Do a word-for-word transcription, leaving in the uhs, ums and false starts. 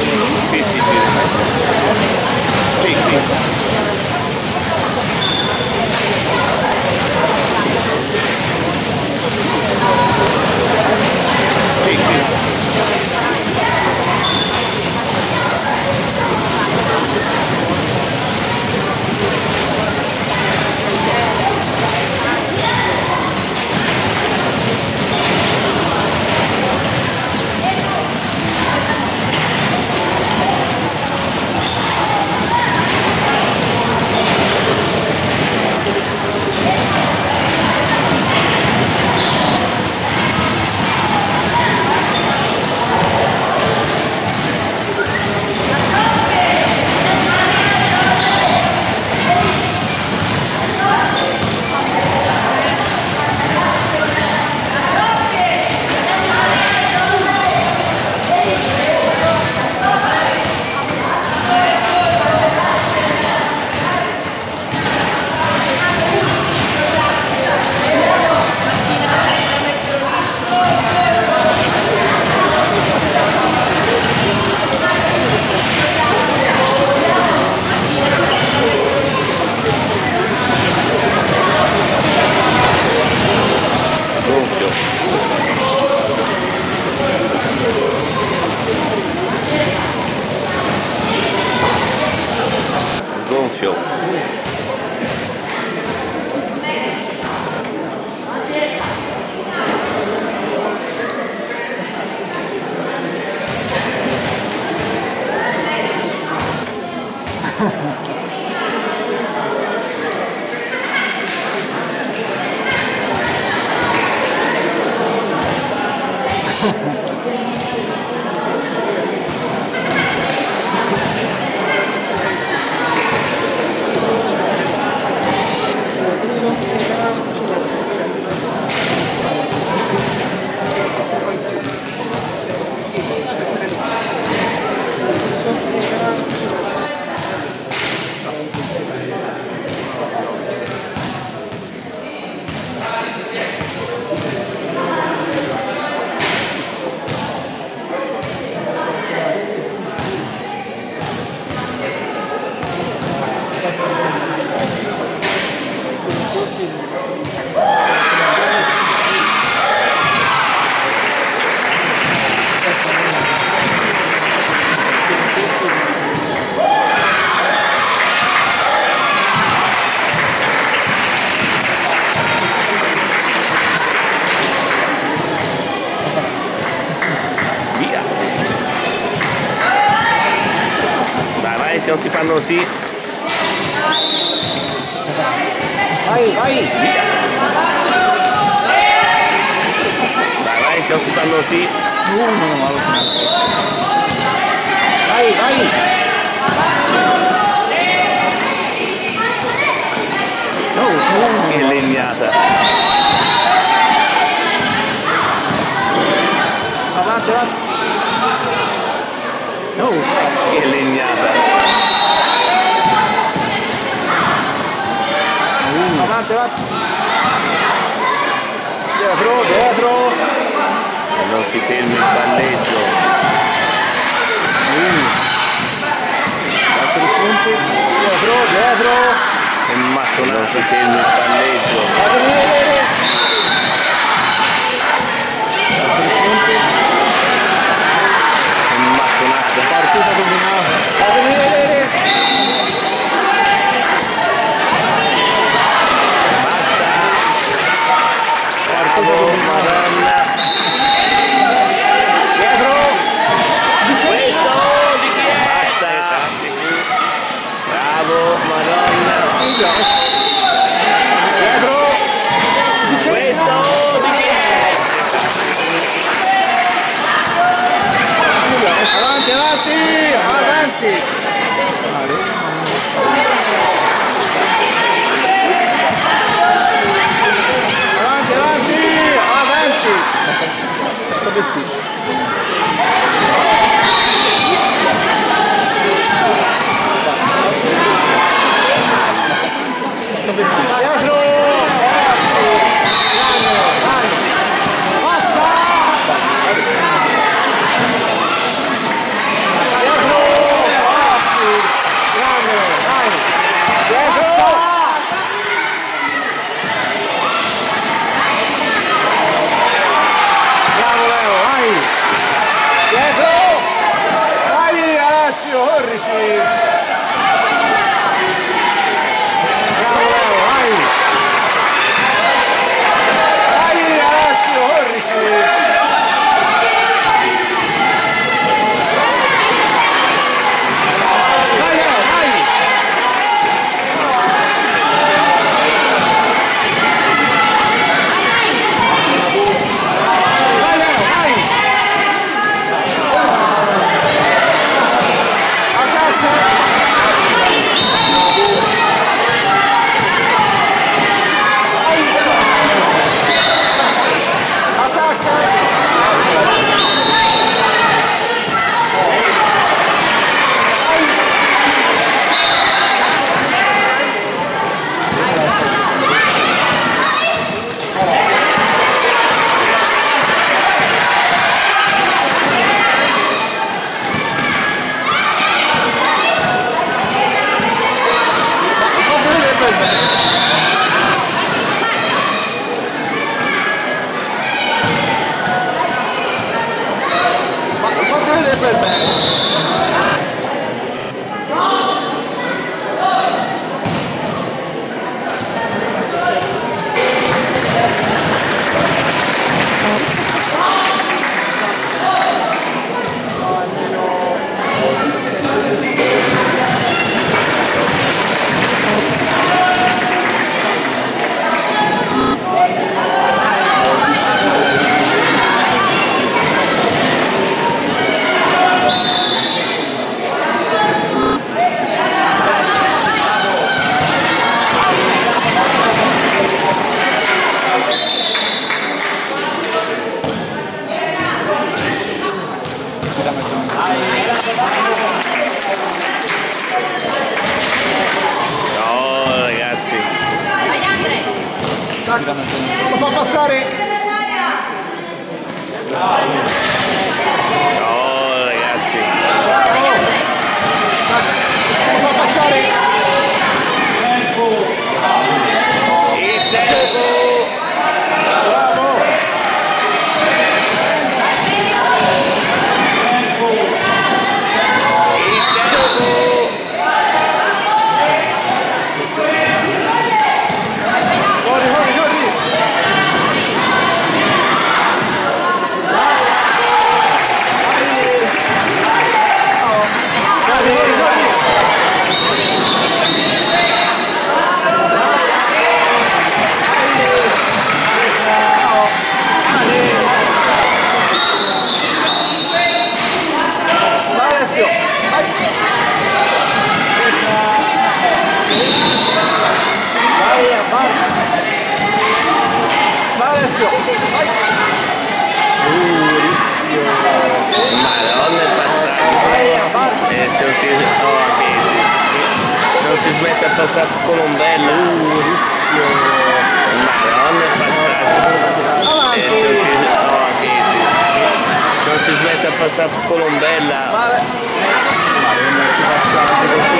Sì, sì, sì. Sì, sì. Sì, sì. Gonfio. Se non si fanno così, vai, vai, via. Dai, vai, se non si fanno così, vai, vai, no, che legnata. avanti, avanti, No, che legnata. avanti, avanti, dietro, dietro, E non si ferma il balleggio. altri punti, dietro, dietro, E mattonato, non si ferma il balleggio. fate vedere, altri punti, E mattonato. partita combinata, fate vedere, Basta. partita Bravo, combinata, Madonna. dietro, Questo di chi è? Basta. Bravo, Madonna. dietro, Questo di chi è? avanti, avanti, avanti, avanti, avanti, avanti, sto vestito. Sto vestito. Dietro! Passa! Dietro! Bravo, bravo, vai! Vai Alessio, corri su! Vai, Leo, vai! Vai, Leo, vai! Attacca! Fate vedere per me! No ragazzi. Lo fa passare! No ragazzi. Lo fa passare! Il tempo. Bravo! Il tempo. Corri, corri, corri! Corri, corri, corri! Vai Alessio! Vai! Vai, avanti! Vai Alessio! Vai! Madonna è passato. Vai, avanti! E se non si, oh, okay, sì. Se non si smette a passare Colombella. Madonna è passato. E se non si, oh, okay, sì. Se non si smette a passare Colombella. Vale! Ma non ci passate